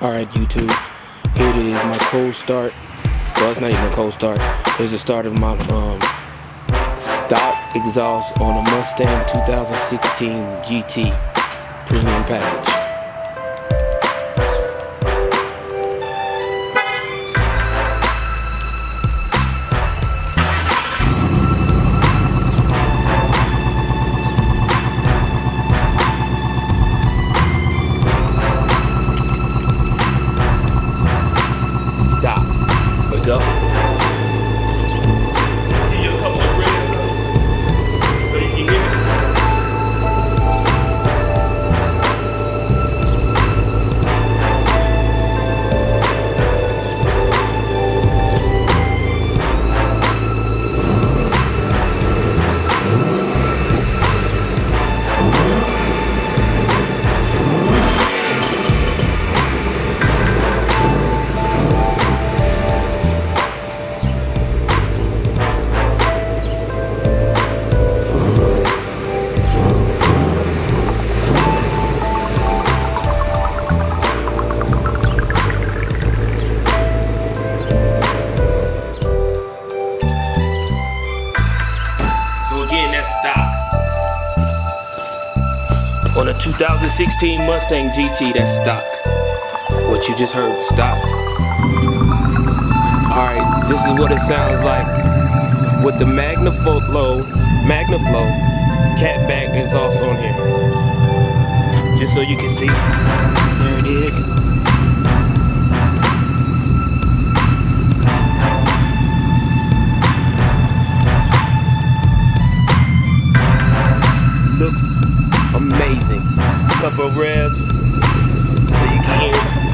Alright YouTube, here it is, my cold start. Well, it's not even a cold start. Here's the start of my stock exhaust on a Mustang 2016 GT premium package. Go. Give you a couple of ribs so you can hear it. On a 2016 Mustang GT, that's stock. What you just heard, stock. Alright, this is what it sounds like with the Manaflow catback exhaust on here. Just so you can see. There it is. Looks amazing. Couple of revs so you can hear it.